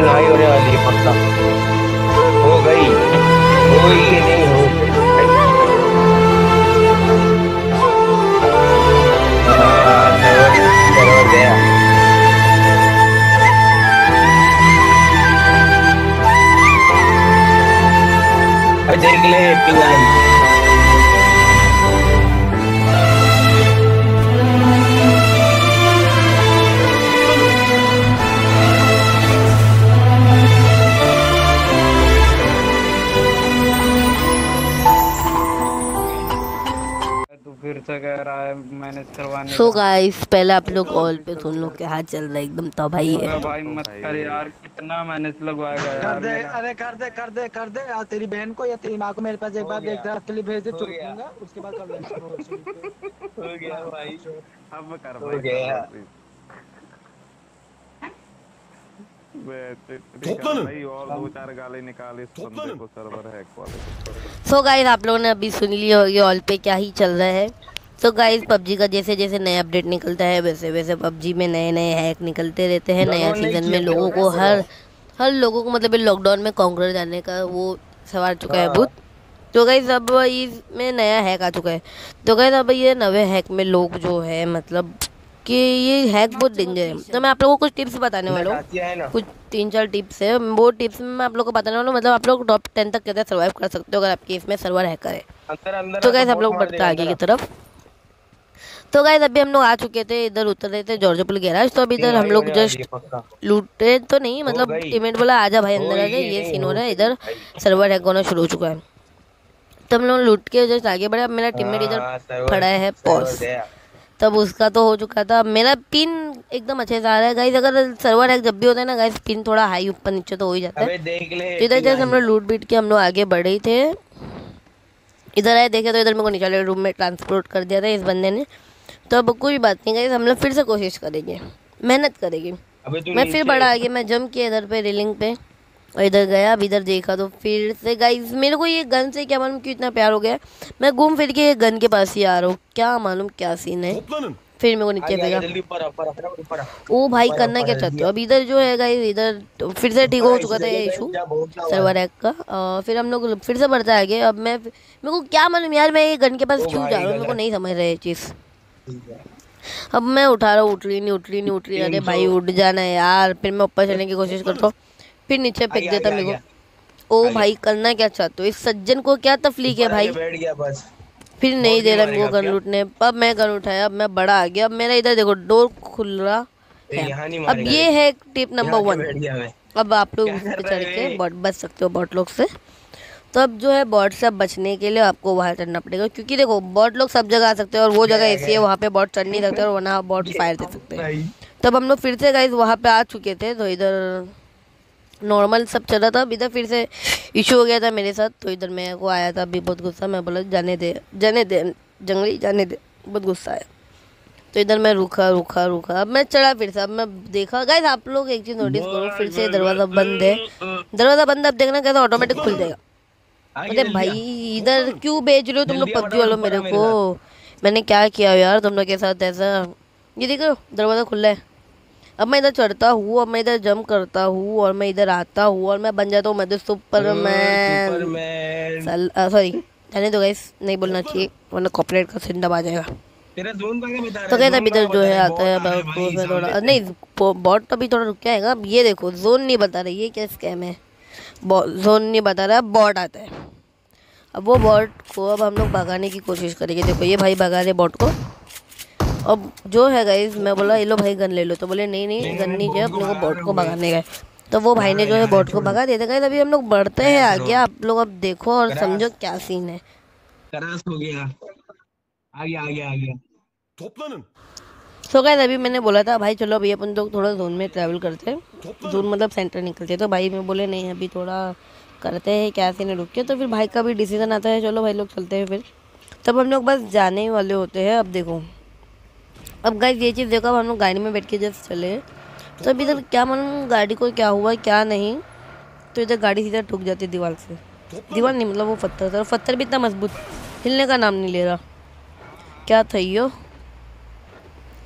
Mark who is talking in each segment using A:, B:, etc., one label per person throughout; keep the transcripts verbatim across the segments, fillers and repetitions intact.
A: लड़ाई होने वाली है पक्का। हो गई, होगी कि नहीं हो गई। हाँ, सर्वर सर्वर गया। अरे देख ले पिंग आई।
B: तू फिर से कह रहा है मैनेज करवाने
C: सो
B: का।
C: गाइस पहले आप लोग ऑल पे सुन लो क्या हाल चल रहा है एकदम तबाही है।
B: अबे भाई मत कर यार, कितना मैनेज लगवाएगा
D: कर
B: यार
D: दे,
B: मेरा।
D: अरे कर दे कर दे कर दे यार, तेरी बहन को या तेरी माँ को मेरे पास एक बार देख के लिए भेज दे, चुप दूंगा उसके बाद कर लेना।
A: हो गया भाई,
B: अब कर
A: हो
B: भाई
A: गया।
B: Server please. भाई और दो चार गाली निकाल इस बंदे को सर्वर हैक वाले।
C: सो गाइस आप लोगों ने अभी सुन लिया होगी ऑल पे क्या ही चल रहा है। तो गाइस पबजी का जैसे जैसे नया अपडेट निकलता है वैसे वैसे पबजी में नए नए हैक निकलते रहते हैं। नया सीजन में लोगों को हर हर लोगों को मतलब लॉकडाउन में कॉन्कर जाने का वो सवार चुका है भूत। तो गाइस अब इसमें नया हैक आ चुका है। तो गाइस अब ये नवे हैक में लोग जो है मतलब कि ये हैक बहुत डेंजर है। तो मैं आप लोगों को कुछ टिप्स बताने वाला हूँ, कुछ तीन चार टिप्स है। वो टिप्स में मैं आप लोगों को बताने वाला हूँ, मतलब आप लोग टॉप टेन तक कैसे सर्वाइव कर सकते हो अगर आपके इसमें सर्वर हैकर है। तो गाइस आप लोग बढ़ते आगे की तरफ। तो गाइस अभी हम लोग आ चुके थे, इधर उतर रहे थे जॉर्ज पुल गैराज। तो अभी इधर हम लोग जस्ट लूटे तो नहीं, मतलब टीममेट बोला आजा भाई अंदर आजा, ये सीन हो रहा है। इधर सर्वर हैक होना शुरू हो चुका है। तो हम लोग लूट के जस्ट आगे बढ़े। अब मेरा टीममेट इधर खड़ा है पॉज, तब उसका तो हो चुका था। मेरा पिन एकदम अच्छे से आ रहा है गाइस। अगर सर्वर हैक जब भी होता है ना गाइस, पिन थोड़ा हाई ऊपर नीचे तो हो ही जाता है। तो इधर जैसे हम लोग लूट बीट के हम लोग आगे बढ़े ही थे, इधर आए देखे तो इधर मेरे को निकाले रूम में ट्रांसपोर्ट कर दिया था इस बंदे ने। तो अब कोई बात नहीं गाइस, हम लोग फिर से कोशिश करेंगे, मेहनत करेंगे। मैं फिर बढ़ा आगे, मैं जंप किया इधर पे रेलिंग पे और इधर गया। अब इधर देखा तो फिर से गाइस मेरे को ये गन से क्या मालूम क्यों इतना प्यार हो गया। मैं घूम फिर के गन के पास ही आ रहा हूँ, क्या मालूम क्या सीन है। फिर मेरे को नीचे फेंका। ओ भाई करना क्या चाहते हो। अब इधर जो है गाइस इधर तो फिर से ठीक हो चुका था ये इशू सर्वर हैक का। आ, फिर हम लोग फिर से बढ़ता है आगे। अब मैं मेरे को क्या मालूम यार, मैं ये गन के पास क्यों जा रहा हूँ, मेरे को नहीं समझ रहा है ये चीज़। अब मैं उठा रहा हूँ, उठ रही नहीं उठ रही नहीं उठ रही। अरे भाई उठ जाना है यार। फिर मैं ऊपर चलने की कोशिश करता हूँ, फिर नीचे फेंक देता मेरे को। ओ भाई करना क्या चाहते हो, इस सज्जन को क्या तकलीफ है भाई। फिर नहीं दे रहा मेरे को गन लूटने। अब मैं गन उठाया, अब मैं बड़ा आ गया। अब मेरा इधर देखो डोर खुल रहा है। अब ये है टिप नंबर वन। अब आप लोग उस पे चढ़ के बॉट बच सकते हो बॉट लोग से। तो अब जो है बॉट से बचने के लिए आपको वहाँ चढ़ना पड़ेगा, क्योंकि देखो बॉट लोग सब जगह आ सकते हैं और वो जगह ऐसी है वहाँ पे बॉट चढ़ नहीं सकते और वरना बॉट फायर दे सकते हैं। तब हम लोग फिर से गाइस वहाँ पे आ चुके थे। तो इधर नॉर्मल सब चल रहा था। अब इधर फिर से इशू हो गया था मेरे साथ। तो इधर मेरे को आया था अभी बहुत गुस्सा। मैं बोला जाने दे जाने दे जंगली जाने दे, बहुत गुस्सा आया। तो इधर मैं रुका रुका रुका अब मैं चढ़ा फिर से। अब मैं देखा गाइस आप लोग एक चीज़ नोटिस करो, फिर से दरवाज़ा बंद है। दरवाज़ा बंद, अब देखना कैसा ऑटोमेटिक खुल जाएगा। अरे भाई इधर क्यों भेज रहे हो तुम लोग पबजी वालों मेरे को। मैंने क्या किया यार तुम लोग के साथ ऐसा। ये देखो दरवाज़ा खुला है। अब मैं इधर चढ़ता हूँ, अब मैं इधर जंप करता हूँ और मैं इधर आता हूँ और मैं बन जाता हूँ मैं सुपरमैन। सॉरी जाने दो गाइस, नहीं बोलना चाहिए वरना कॉपीराइट का सिंडम आ जाएगा। तो कहते अभी इधर जो है आता है बहुत में थोड़ा नहीं बॉट तो अभी थोड़ा रुक जाएगा। अब ये देखो जोन नहीं बता रही, ये क्या स्कैम है। जोन नहीं बता रहा, बॉट आता है। अब वो बॉट को अब हम लोग भगाने की कोशिश करेंगे। देखो ये भाई भगा रहे बॉट को। अब जो है गाइस मैं बोला ये लो भाई गन ले लो, तो बोले नहीं नहीं गन नहीं चाहिए अपने को, बॉट को भगाने गए। तो वो भाई ने जो है बॉट को भगा देते गाइस। अभी हम लोग बढ़ते हैं आगे, आप लोग अब देखो और समझो क्या सीन है।
D: हो गया आ गया आ गया आ गया।
C: सो गाइस अभी मैंने बोला था भाई चलो अभी अपन लोग थोड़ा जोन में ट्रैवल करते हैं, जोन मतलब सेंटर निकलते हैं। तो भाई मैं बोले नहीं अभी थोड़ा करते हैं क्या सीन रुक के। तो फिर भाई का भी डिसीजन आता है चलो भाई लोग चलते हैं। फिर तब हम लोग बस जाने ही वाले होते हैं। अब देखो अब गाइस ये चीज़ देखो, अब हम लोग गाड़ी में बैठ के जस्ट चले तो अभी इधर क्या मालूम गाड़ी को क्या हुआ क्या नहीं। तो इधर गाड़ी सीधा ठुक जाती है दीवार से, दीवार नहीं मतलब वो पत्थर था। पत्थर भी इतना मजबूत हिलने का नाम नहीं ले रहा। क्या था यो।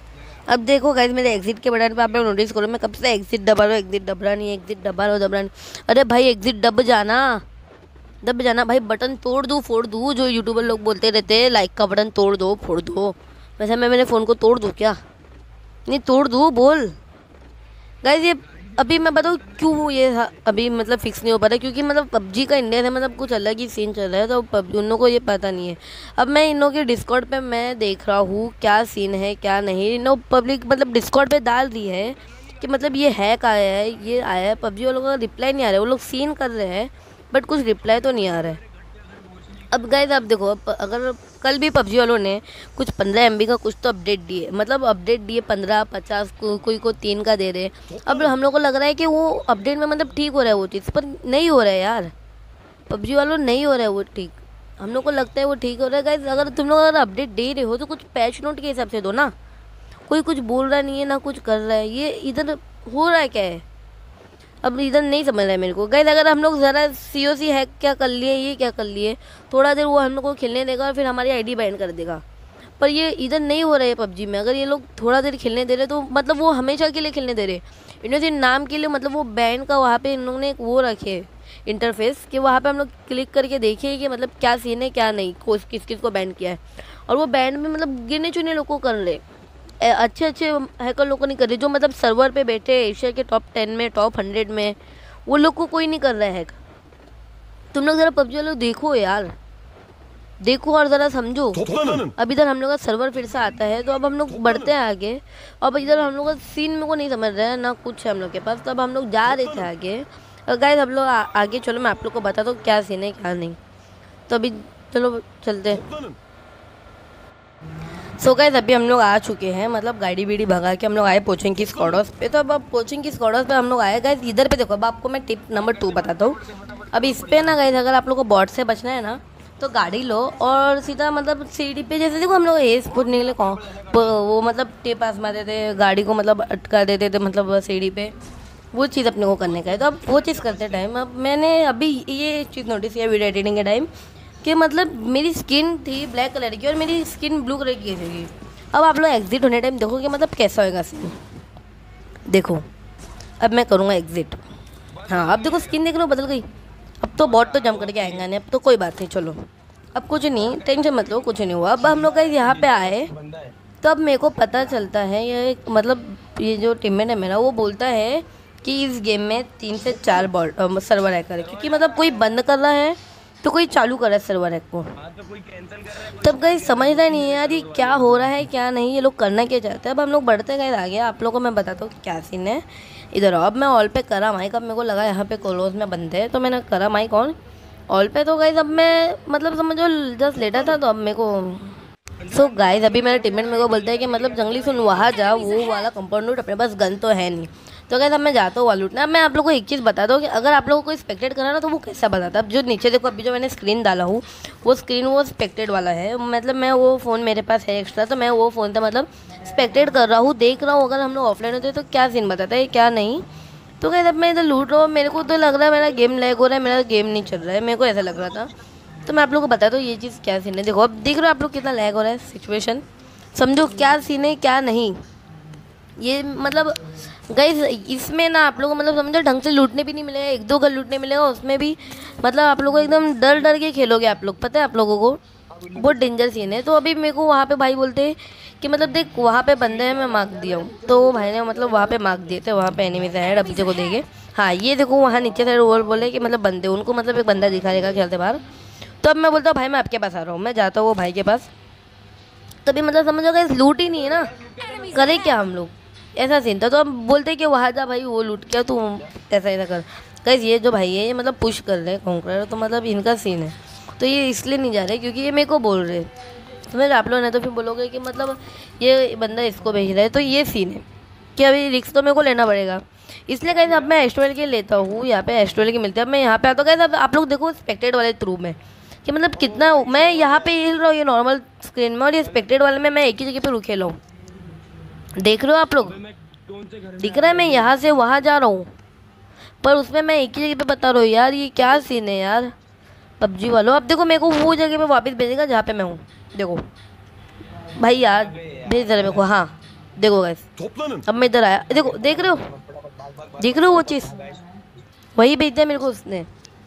C: अब देखो गाइस मेरे एग्जिट के बटन पे आप लोग नोटिस करो, मैं कब से एग्जिट दबा रहा हूँ, एग्जिट दब रहा नहीं है, एग्जिट दबा रहा हूँ दब रहा नहीं। अरे भाई एग्जिट दब जाना, दब जाना भाई, बटन तोड़ दूँ फोड़ दूँ, जो यूट्यूबर लोग बोलते रहते हैं लाइक का बटन तोड़ दो फोड़ दो, वैसे मैं मेरे फ़ोन को तोड़ दूँ क्या? नहीं तोड़ दूँ बोल गाइस। ये अभी मैं बताऊँ क्यों ये अभी मतलब फिक्स नहीं हो पा रहा, क्योंकि मतलब पबजी का इंडिया से मतलब कुछ अलग ही सीन चल रहा है, तो पबजी उन लोगों को ये पता नहीं है। अब मैं इन लोगों के डिस्कॉर्ड पे मैं देख रहा हूँ क्या सीन है क्या नहीं, इन लोग पब्लिक मतलब डिस्कॉर्ड पे डाल दी है कि मतलब ये हैक आया है, ये आया है, पबजी वालों का रिप्लाई नहीं आ रहा है, वो लोग सीन कर रहे हैं बट कुछ रिप्लाई तो नहीं आ रहा है। अब गाइस आप देखो, अब अगर कल भी पबजी वालों ने कुछ पंद्रह एम बी का कुछ तो अपडेट दिए, मतलब अपडेट दिए पंद्रह पचास को, कोई को तीन का दे रहे। अब हम लोग को लग रहा है कि वो अपडेट में मतलब ठीक हो रहा है वो चीज़, पर नहीं हो रहा है यार, पबजी वालों नहीं हो रहा है वो ठीक। हम लोग को लगता है वो ठीक हो रहा है गाइस। अगर तुम लोग अगर अपडेट दे रहे हो तो कुछ पैच नोट के हिसाब से दो ना, कोई कुछ बोल रहा नहीं है ना कुछ कर रहा है, ये इधर हो रहा है क्या है? अब इधर नहीं समझ रहा है मेरे को गाइस। अगर हम लोग ज़रा सी ओ सी हैक क्या कर लिए, ये क्या कर लिए, थोड़ा देर वो हम लोग को खेलने देगा और फिर हमारी आईडी बैन कर देगा, पर ये इधर नहीं हो रहा है पबजी में। अगर ये लोग थोड़ा देर खेलने दे रहे तो मतलब वो हमेशा के लिए खेलने दे रहे, इन्होंने सिर्फ नाम के लिए मतलब वो बैन का वहाँ पे इन लोगों ने एक वो रखे इंटरफेस कि वहाँ पे हम लोग क्लिक करके देखिए कि मतलब क्या सीन है क्या नहीं, कोस किस किस को बैन किया है, और वो बैन में मतलब गिने चुने लोग को कर रहे, अच्छे अच्छे हैकर लोग को नहीं कर रहे, जो मतलब सर्वर पे बैठे एशिया के टॉप टेन में टॉप हंड्रेड में, वो लोग को कोई नहीं कर रहा है हैक। तुम लोग ज़रा पबजी वालों देखो यार, देखो और ज़रा समझो। अब इधर हम लोग का सर्वर फिर से आता है, तो अब हम लोग बढ़ते हैं आगे। अब इधर हम लोग का सीन मेरे को नहीं समझ रहा है ना कुछ है हम लोग के पास, तो अब हम लोग जा रहे थे आगे। और गाइस हम लोग आगे चलो, मैं आप लोग को बता दूँ क्या सीन है क्या नहीं, तो अभी चलो चलते। सो so गाइस अभी हम लोग आ चुके हैं, मतलब गाड़ी बीड़ी भगा के हम लोग आए कोचिंग की स्क्वाड्स पे। तो अब अब कोचिंग की स्क्वाड्स पे हम लोग आए गाइस। इधर पे देखो, अब आपको मैं टिप नंबर टू बताता हूँ। अब इस पे ना गाइस, अगर आप लोग को बॉट से बचना है ना तो गाड़ी लो और सीधा मतलब सीढ़ी पे, जैसे देखो हम लोग एस फुटने के लिए कौन वो मतलब टेप आजमाते थे, गाड़ी को मतलब अटका देते थे मतलब सीढ़ी पे, वो चीज़ अपने को करने का है। तो अब वो चीज़ करते टाइम अब मैंने अभी ये चीज़ नोटिस किया वीडियो एडिटिंग के टाइम कि मतलब मेरी स्किन थी ब्लैक कलर की और मेरी स्किन ब्लू कलर की थी। अब आप लोग एग्जिट होने टाइम देखो कि मतलब कैसा होएगा सीन। देखो अब मैं करूँगा एग्जिट, हाँ अब देखो स्किन देख लो बदल गई। अब तो बॉट तो जम करके आएगा नहीं, अब तो कोई बात नहीं, चलो अब कुछ नहीं, टेंशन मत लो, कुछ नहीं हुआ। अब हम लोग गाइस यहाँ पे आए तो अब मेरे को पता चलता है, ये मतलब ये जो टीममेट है मेरा वो बोलता है कि इस गेम में तीन से चार बॉट सर्वर हैकर है, क्योंकि मतलब कोई बंद कर रहा है तो कोई चालू कर रहा है सर्वर हैक को। तब गाइस समझ रहा नहीं है यार ये क्या हो रहा है क्या नहीं, ये लोग करना क्या चाहते हैं। अब हम लोग बढ़ते गए आगे, आप लोगों को मैं बताता हूँ क्या सीन है। इधर अब मैं ऑल पे करा माइक, अब मेरे को लगा यहाँ पे क्लोज में बंदे हैं तो मैंने करा माइक ऑन ऑल पे। तो गाइस अब मैं मतलब समझो जस्ट लेटा था तो अब मेरे को सो so गाइस अभी मेरा टीममेट मेरे को बोलता है कि मतलब जंगली सुन वहाँ जा, वो वाला कंपाउंड लूट, अपने पास गन तो है नहीं। तो गाइस अब मैं जाता हूँ वहाँ लूटना। अब मैं आप लोगों को एक चीज़ बताता हूँ कि अगर आप लोगों को स्पेक्टेड करना ना तो वो कैसा बताता है। अब जो नीचे देखो अभी जो मैंने स्क्रीन डाला हूँ वो स्क्रीन वो स्पेक्टेड वाला है, मतलब मैं वो फ़ोन मेरे पास है एक्स्ट्रा, तो मैं वो फ़ोन था मतलब स्पेक्टेड कर रहा हूँ, देख रहा हूँ अगर हम लोग ऑफलाइन होते तो क्या सीन बताता है क्या नहीं। तो गाइस अब मैं इधर लूट रहा हूँ, मेरे को तो लग रहा है मेरा गेम लैग हो रहा है, मेरा गेम नहीं चल रहा है, मेरे को ऐसा लग रहा था। तो मैं आप लोगों को बताता हूँ ये चीज़ क्या सीन है। देखो अब देख रहे हो आप लोग कितना लैग हो रहा है, सिचुएशन समझो क्या सीन है क्या नहीं। ये मतलब गाइस इसमें ना आप लोगों को मतलब समझो ढंग से लूटने भी नहीं मिलेगा, एक दो घर लूटने मिलेगा, उसमें भी मतलब आप लोगों को एकदम डर डर के खेलोगे आप लोग, पता है आप लोगों को बहुत डेंजर सीन है। तो अभी मेरे को वहाँ पे भाई बोलते हैं कि मतलब देख वहाँ पे बंदे हैं, मैं मार्क दिया हूँ, तो भाई ने मतलब वहाँ पे मार्क दिए थे, वहाँ पे एनिमी साइड अभी देखो देखे, हाँ ये देखो वहाँ नीचे साइड वो बोले कि मतलब बंदे, उनको मतलब एक बंदा दिखा देगा खेलते बाहर। तो अब मैं बोलता हूँ भाई मैं आपके पास आ रहा हूँ, मैं जाता हूँ वो भाई के पास। तभी मतलब समझो गाइस लूट ही नहीं है ना, करे क्या हम लोग, ऐसा सीन था। तो हम बोलते कि वहाँ जा भाई वो लूट क्या तू ऐसा ऐसा कर। गाइस ये जो भाई है ये मतलब पुश कर रहे हैं कॉन्करर, तो मतलब इनका सीन है, तो ये इसलिए नहीं जा रहे क्योंकि ये मेरे को बोल रहे, समझ आप लोग नहीं तो फिर बोलोगे कि मतलब ये बंदा इसको भेज रहा है, तो ये सीन है कि अभी रिस्क तो मेरे को लेना पड़ेगा। इसलिए गाइस अब मैं एस्ट्रोल के लेता हूँ, यहाँ पे एस्ट्रोल की मिलती है। अब मैं यहाँ पे आता हूँ गाइस, अब आप लोग देखो स्पेक्टेड वाले थ्रू में कि मतलब कितना मैं यहाँ पे हिल रहा हूँ ये नॉर्मल स्क्रीन में, और ये स्पेक्टेड वाले में मैं एक ही जगह पे रुके रहा हूँ, देख रहे हो आप लोग, दिख रहा है मैं यहाँ से वहाँ जा रहा हूँ, पर उसमें मैं एक ही जगह पे बता रहा हूँ। यार ये क्या सीन है यार पबजी वालों। अब देखो मेरे को वो जगह पे वापस भेजेगा जहाँ पे मैं हूँ, देखो भाई यार भेज दे रहे मेरे को, हाँ देखो गाइस, अब मैं इधर आया, देखो देख रहे हो, देख रहे हो वो चीज़, वही भेज दिया मेरे को उसने।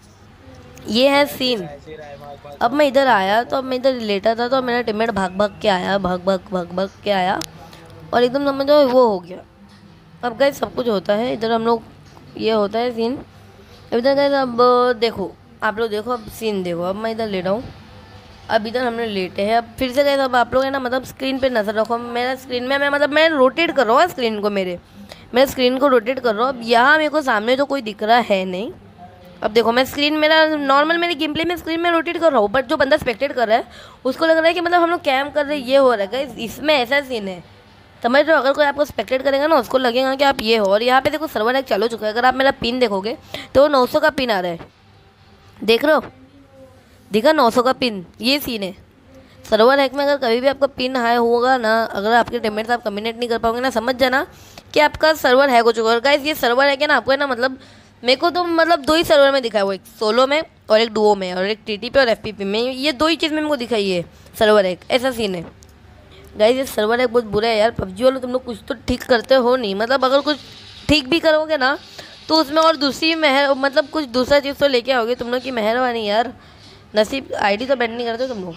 C: ये है सीन। अब मैं इधर आया तो अब मैं इधर लेटा था तो मेरा टीममेट भाग भाग के आया, भाग भाग भाग भाग के आया और एकदम समझो वो हो गया। अब गाइस सब कुछ होता है इधर, हम लोग ये होता है सीन इधर गाइस। अब देखो आप लोग, देखो अब सीन देखो, अब मैं इधर लेटा हूँ, अब इधर हमने लेटे हैं। अब फिर से गाइस अब आप लोग है ना मतलब स्क्रीन पे नज़र रखो, मेरा स्क्रीन में मैं मतलब मैं रोटेट कर रहा हूँ स्क्रीन को, मेरे मैं स्क्रीन को रोटेट कर रहा हूँ। अब यहाँ मेरे को सामने तो कोई दिख रहा है नहीं। अब देखो मैं स्क्रीन, मेरा नॉर्मल मेरे गेम प्ले में स्क्रीन में रोटेट कर रहा हूँ, बट जो बंदा स्पेक्टेट कर रहा है उसको लग रहा है कि मतलब हम लोग कैम कर रहे हैं, ये हो रहा है गाइस। इसमें ऐसा सीन है, समझ रहे हो, अगर कोई आपको स्पेक्टेट करेगा ना उसको लगेगा कि आप ये हो। और यहाँ पे देखो सर्वर एक चालू चुका है, अगर आप मेरा पिन देखोगे तो वो नौ सौ का पिन आ रहा है, देख रहे हो, देखा नौ सौ का पिन, ये सीन है। सर्वर हैक में अगर कभी भी आपका पिन हाई होगा ना, अगर आपके टीममेट्स आप कम्युनिकेट नहीं कर पाओगे ना, समझ जाना कि आपका सर्वर हैक हो चुका है। और गाइस ये सर्वर हैक है ना, आपको है ना मतलब मेरे को तो मतलब दो ही सर्वर में दिखा है, वो एक सोलो में और एक डुओ में, और एक टीटी पे और एफपीपी में, ये दो ही चीज़ में मेरे को दिखाई है सर्वर हैक, ऐसा सीन है गाइस। ये सर्वर हैक बहुत बुरा है यार। पबजी वालों तुम लोग कुछ तो ठीक करते हो नहीं, मतलब अगर कुछ ठीक भी करोगे ना तो उसमें और दूसरी मेहर मतलब कुछ दूसरा चीज़ तो लेके आओगे तुम लोग की मेहरबानी यार। नसीब आईडी तो बैन नहीं करते तुम लोग,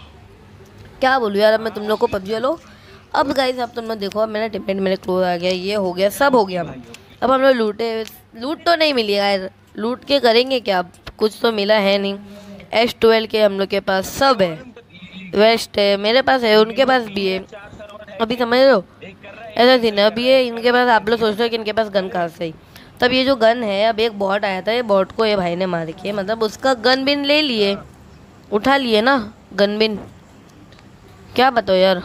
C: क्या बोलूँ यार अब मैं तुम लोग को पबजी वालों। अब गाइस अब तुम लोग देखो, अब मेरा टिममेट मेरे क्लोज आ गया, ये हो गया, सब हो गया। अब हम लोग लूटे, लूट तो नहीं मिली यार, लूट के करेंगे क्या, कुछ तो मिला है नहीं। एस ट्वेल्व के हम लोग के पास सब है, वेस्ट है, मेरे पास है, उनके पास भी है। अभी समझ रहे हो ऐसा सीन है। अब ये इनके पास, आप लोग सोच रहे हो कि इनके पास गन कहाँ से, तब ये जो गन है, अब एक बॉट आया था, ये बॉट को ये भाई ने मार के मतलब उसका गन बिन ले लिए, उठा लिए ना गन बिन, क्या बताओ यार।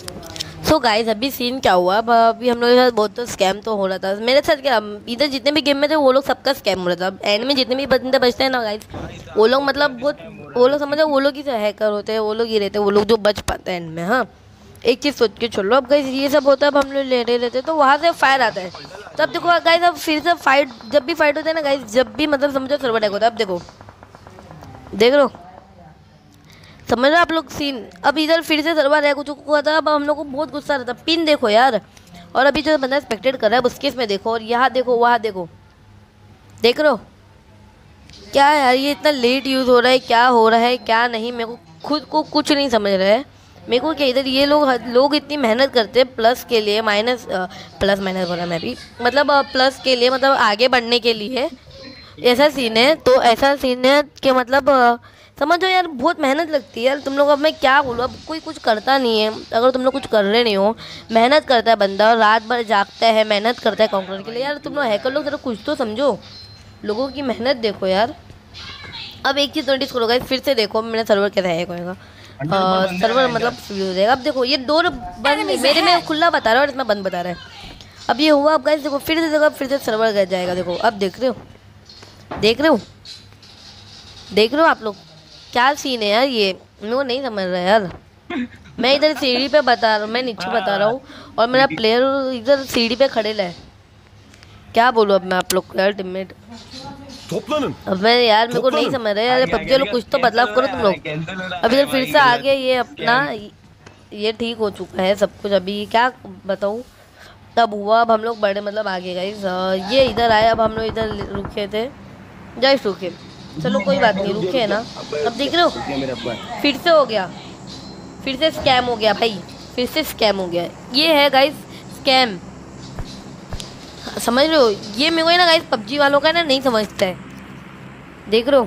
C: सो so गाइस अभी सीन क्या हुआ, अब अभी हम लोग के साथ बहुत तो स्कैम तो हो रहा था मेरे साथ। क्या इधर जितने भी गेम में थे वो लोग सबका स्कैम हो रहा था। एंड में जितने भी बंदे बचते हैं ना गाइस, वो लोग मतलब बहुत, वो लोग समझो वो लोग ही हैकर होते हैं, वो लोग ही रहते हैं, वो लोग जो बच पाते हैं एंड में। हाँ एक चीज़ सोच के चलो, अब गाइस ये सब होता है, अब हम लोग लेटे रहते तो वहाँ से फायर आता है। तो अब देखो गाइस, अब फिर से फाइट, जब भी फाइट होता है ना गाइस, जब भी मतलब समझो सर्वर हैक होता है। अब देखो देख लो, समझ रहे आप लोग सीन। अब इधर फिर से सर्वर हैक हो चुका था, अब हम लोग को बहुत गुस्सा रहता। पिन देखो यार, और अभी जो बंदा स्पेक्टेट कर रहा है उसके इसमें देखो, और यहाँ देखो, वहाँ देखो, देख रहे हो क्या यार, ये इतना लेट यूज़ हो रहा है, क्या हो रहा है क्या नहीं, मेरे को खुद को कुछ नहीं समझ रहा है। मेरे को क्या इधर ये लोग लोग इतनी मेहनत करते हैं प्लस के लिए, माइनस प्लस माइनस बोला मैं भी, मतलब प्लस के लिए, मतलब आगे बढ़ने के लिए, ऐसा सीन है। तो ऐसा सीन है कि मतलब समझो यार बहुत मेहनत लगती है यार तुम लोग। अब मैं क्या बोलूँ, अब कोई कुछ करता नहीं है, अगर तुम लोग कुछ कर रहे नहीं हो, मेहनत करता है बंदा, रात भर जागता है, मेहनत करता है कॉन्करर के लिए यार। तुम लोग हैकर लोग जरा कुछ तो समझो, लोगों की मेहनत देखो यार। अब एक चीज़ नोटिस करो गाइस, फिर से देखो मेरा सर्वर कैसा हैक होएगा, सर्वर मतलब फ्री हो जाएगा। अब देखो ये डोर बंद, मेरे में खुला बता रहा है और इसमें बंद बता रहा है। अब ये हुआ, अब गाइस देखो फिर से देखो, फिर से सर्वर गया जाएगा। देखो अब देख रहे हो, देख रहे हो देख रहे हो आप लोग क्या सीन है यार, ये मेरे को नहीं समझ रहा यार। मैं इधर सीढ़ी पे बता रहा हूँ, मैं नीचे बता रहा हूँ, और मेरा प्लेयर इधर सीढ़ी पे खड़े है। क्या बोलूँ अब मैं आप लोग को यार, टीममेट अब मैं यार मेरे को नहीं समझ रहा यार। पबजी लोग कुछ तो बदलाव करो तुम लोग। अब इधर फिर से आ गया ये अपना, ये ठीक हो चुका है सब कुछ। अभी क्या बताऊँ, तब हुआ, अब हम लोग बड़े मतलब आगे गए, ये इधर आए, अब हम लोग इधर रुके थे, जस्ट रुके, चलो कोई बात नहीं, रुके है ना। अब देख रहे हो फिर से हो गया, फिर से स्कैम हो गया भाई, फिर से स्कैम हो गया। ये है गाइस स्कैम, समझ रहे हो, ये मेरे को ना गाइस पबजी वालों का ना नहीं समझता है। देख रहे हो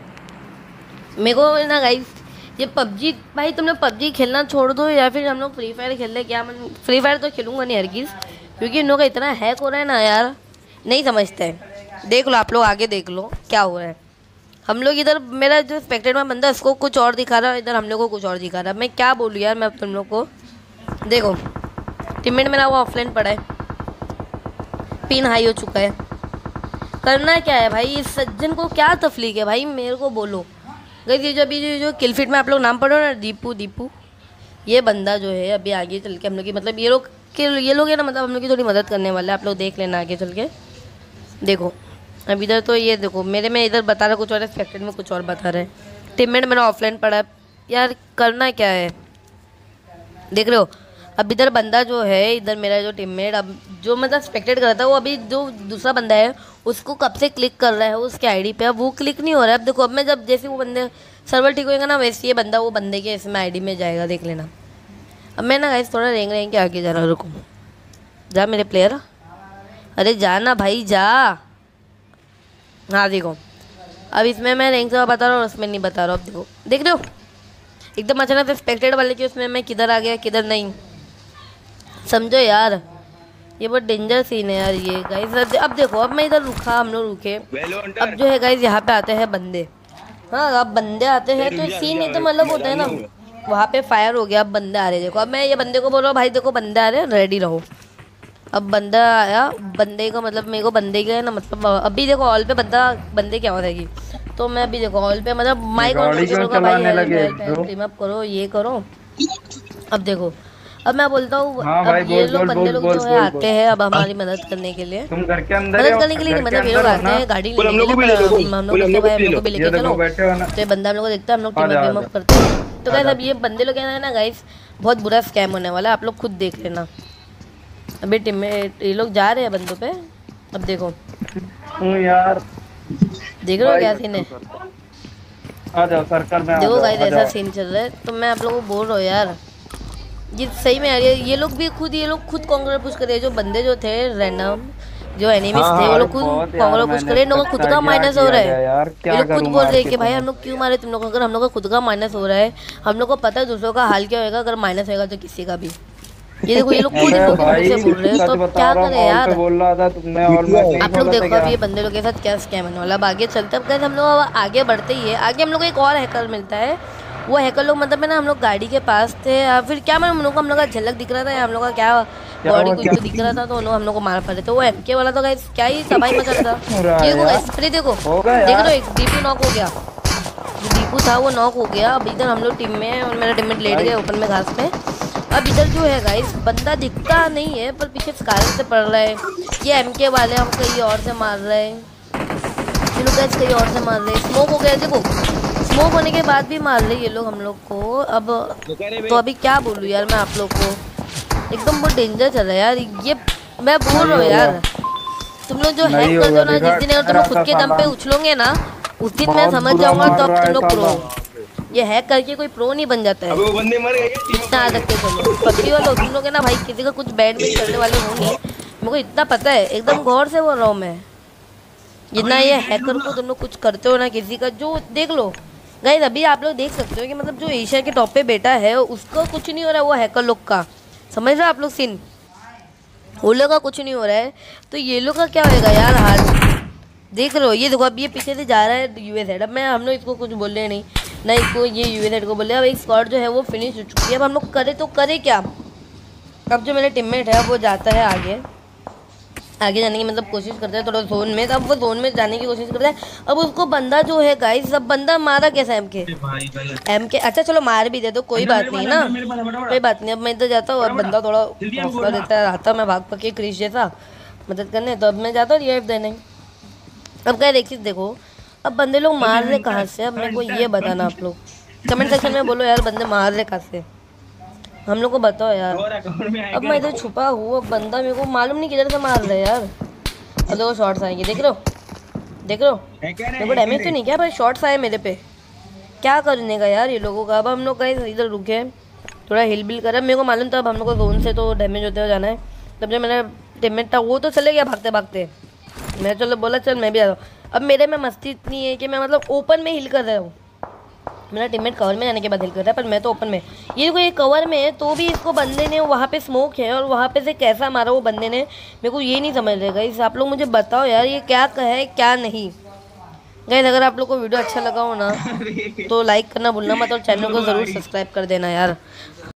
C: मेरे को ना गाइस, ये पबजी भाई, तुम लोग पबजी खेलना छोड़ दो या फिर हम लोग फ्री फायर खेल रहे, क्या मन, फ्री फायर तो खेलूंगा नहीं हरगिज़, क्योंकि इन लोगों का इतना हैक हो रहा है ना यार, नहीं समझते हैं। देख लो आप लोग आगे देख लो क्या हो रहा है। हम लोग इधर, मेरा जो स्पेक्टेड में बंदा उसको कुछ और दिखा रहा है, इधर हम लोग को कुछ और दिखा रहा है। मैं क्या बोलूँ यार, मैं अब तुम लोग को देखो, टीममेट मेरा वो ऑफलाइन पड़ा है, पिन हाई हो चुका है, करना क्या है भाई, इस सज्जन को क्या तफलीक है भाई, मेरे को बोलो। गई ये जो अभी जो, जो किलफिट में आप लोग नाम पढ़ो ना, दीपू दीपू, ये बंदा जो है अभी आगे चल के हम लोग की, मतलब ये लोग के ये लोग है ना, मतलब हम लोग की थोड़ी मदद करने वाले, आप लोग देख लेना आगे चल के। देखो अब इधर तो ये देखो मेरे में इधर बता रहा कुछ और, एक्सपेक्टेड में कुछ और बता रहे। टीममेट मेरा ऑफलाइन पड़ा है यार, करना क्या है, देख रहे हो। अब इधर बंदा जो है, इधर मेरा जो टीममेट अब जो मतलब स्पेक्टेट कर रहा था, वो अभी जो दूसरा बंदा है उसको कब से क्लिक कर रहा है उसके आईडी पे, अब वो क्लिक नहीं हो रहा है। अब देखो, अब मैं जब जैसे वो बंदे सर्वर ठीक होएगा ना, वैसे ये बंदा वो बंदे के इसमें आईडी में जाएगा, देख लेना। अब मैं ना गाइस थोड़ा रेंग रेंग के आगे जा रहा हूँ, रुको जा मेरे प्लेयर, अरे जा ना भाई जा। हाँ देखो, अब इसमें मैं रैंक से बता रहा हूँ और उसमें नहीं बता रहा हूँ। अब देखो, देख रहे हो एकदम अचानक से स्पेक्टेड वाले की उसमें मैं किधर आ गया किधर नहीं, समझो यार, ये बहुत डेंजर सीन है यार ये गाइस। अब देखो, अब मैं इधर रुका, हम लोग रुके, अब जो है गाइस यहाँ पे आते हैं बंदे। हाँ, अब बंदे आते हैं तो सीन एकदम अलग होता है ना। वहाँ पे फायर हो गया, अब बंदे आ रहे हैं। देखो, अब मैं ये बंदे को बोल रहा हूँ भाई देखो बंदे आ रहे हैं, रेडी रहो। अब बंदा आया, बंदे का मतलब मेरे को बंदे का है ना, मतलब अभी देखो ऑल पे बंदा बंदे क्या हो जाएगी, तो मैं अभी देखो ऑल पे मतलब माइक ऑन करके बोलूँगा भाई टीम अप करो, ये करो। अब देखो, अब मैं बोलता हूँ
A: हाँ
C: अब ये लोग बंदे लोग जो है आते हैं अब हमारी मदद करने के लिए,
A: तुम घर के अंदर
C: मदद करने के लिए नहीं, मतलब ये लोग आते हैं गाड़ी लेने के लिए, हम लोग को भी हम लोग को भी लेके चलो। तो ये बंदा हम लोग को देखता है, हम लोग टीम अप टीम अप करते हैं। तो गाइस अब ये बंदे लोग है ना गाइस, बहुत बुरा स्कैम होने वाला है, आप लोग खुद देख लेना। अभी टीम में ये लोग जा रहे हैं बंदों पे, अब देखो
A: यार,
C: देख रहे हो क्या सीन है,
A: आ जाओ सर्कल में,
C: देखो गाइस ऐसा सीन चल रहा है। तो मैं आप लोगों को बोल रहा हूँ यार, ये सही में यार, ये लोग भी खुद ये लोग खुद कांग्रेस पुश करे, जो बंदे जो थे रैंडम जो एनिमीज थे वो लोग खुद कांग्रेस पुश करे, इन लोगों का खुद का माइनस हो रहा है। ये लोग खुद बोल रहे हैं कि भाई हम लोग क्यों मारे तुम लोग, अगर हम लोग का खुद का माइनस हो रहा है, हम लोग को पता है दूसरों का हाल क्या होगा अगर माइनस होगा तो किसी का भी। ये देखो, ये लोग खुद इन लोगों से बोल रहे हैं, तो क्या करें यार।
A: बोल रहा था तुमने और मैं
C: आप लोग देखो अब ये बंदे लोग के साथ क्या स्कैम होने वाला। अब आगे चलते हैं, हम लोग अब आगे बढ़ते ही है, आगे हम लोग को एक और हैकर मिलता है। वो हैकर लोग मतलब है ना, हम लोग गाड़ी के पास थे या फिर क्या, मैं हम लोग को हम लोग का झलक दिख रहा था या हम लोग का क्या बॉडी कुछ दिख रहा था, तो उन्होंने हम लोग को मार पड़े थे। वो एमके वाला तो गाइस क्या ही तबाही मचा रहा था। ये देखो स्प्रे देखो, देख लो एक डीपी नॉक हो गया, जो डीपू था वो नॉक हो गया। अब इधर हम लोग टीम में और मेरा टीममेट लेट गया ऊपर में घास पे। अब इधर जो है गाइस बंदा दिखता नहीं है, पर पीछे स्कार से पड़ रहा है। ये एमके वाले हम कहीं और से मार रहे हैं, ये लोग गाइस कहीं और से मार रहे हैं। स्मोक हो गया देखो, स्मोक होने के बाद भी मार रहे ये लोग हम लोग को। अब तो अभी क्या बोलूँ यार मैं आप लोग को, एकदम बहुत डेंजर चल रहा है यार ये। मैं बोल रहा हूँ यार, तुम लोग जो हैक कर दो ना, जिस दिन अगर तुम लोग खुद के दम पे उछलोगे ना, उस दिन मैं समझ जाऊंगा तब तुम लोग प्रो। ये हैक करके कोई प्रो नहीं बन जाता है,
A: वो बंदे मर गए
C: इतना आ सकते चलो। पबजी वाले तुम लोग है ना भाई, किसी का कुछ बैड भी करने वाले होंगे, मेरे को इतना पता है, एकदम गौर से बोल रहा हूँ मैं। जितना ये हैकर को तुम लोग कुछ करते हो ना किसी का, जो देख लो गाइस अभी आप लोग देख सकते हो कि मतलब जो एशिया के टॉप पे बेटा है उसका कुछ नहीं हो रहा है, वो हैकर लोग का, समझ रहे हो आप लोग सीन, वो लोग का कुछ नहीं हो रहा है, तो ये लोग का क्या होएगा यार हाल। देख रहे हो ये देखो, अब ये पीछे से जा रहा है यूएस हेड। अब मैं हम लोग इसको कुछ बोल रहे नहीं ना, इसको ये यूएस हेड को बोले। अब एक स्क्वाड जो है वो फिनिश हो चुकी है, अब हम लोग करे तो करे क्या। अब जो मेरा टीममेट है वो जाता है आगे, आगे जाने की मतलब कोशिश करता है थोड़ा जोन में, तो अब वो जोन में जाने की कोशिश करता है। अब उसको बंदा जो है गाइस, अब बंदा मारा कैसा एम के एम के अच्छा चलो मार भी दे दो, कोई बात नहीं ना, कोई बात नहीं। अब मैं इधर जाता हूँ, अब बंदा थोड़ा हौसला देता है, आता मैं भाग पके क्रिश जैसा मदद करने, तो अब मैं जाता हूँ रिवाइव देने। अब क्या देखिए देखो, अब बंदे लोग मार रहे कहाँ से, अब मेरे को ये बताना आप लोग कमेंट सेक्शन में बोलो यार, बंदे मार रहे कहाँ से हम लोग को बताओ यार। अब मैं इधर छुपा हूँ, अब बंदा मेरे को मालूम नहीं किधर से मार रहे यार। अब देखो शॉर्ट्स आएंगे, देख लो देख लो देखो, डैमेज तो नहीं किया भाई, शॉर्ट्स आए मेरे पे, क्या करने का यार ये लोगों का। अब हम लोग कहीं इधर रुके, थोड़ा हिल बिल करा, मेरे को मालूम था अब हम लोग को जोन से तो डैमेज होते हुए जाना है। तब जब मेरा टीममेट था वो तो चले गया भागते भागते, मैं चलो बोला चल मैं भी आ रहा हूँ। अब मेरे में मस्ती इतनी है कि मैं मतलब ओपन में हिल कर रहा हूँ, मेरा टीममेट कवर में जाने के बाद हिल कर रहा है, पर मैं तो ओपन में। ये देखो ये कवर में है तो भी इसको बंदे ने वहाँ पे स्मोक है और वहाँ पे से कैसा मारा वो बंदे ने, मेरे को ये नहीं समझ रहेगा। इस आप लोग मुझे बताओ यार ये क्या है क्या नहीं। गाइस अगर आप लोग को वीडियो अच्छा लगा हो ना तो लाइक करना भूलना मत और चैनल को ज़रूर सब्सक्राइब कर देना यार।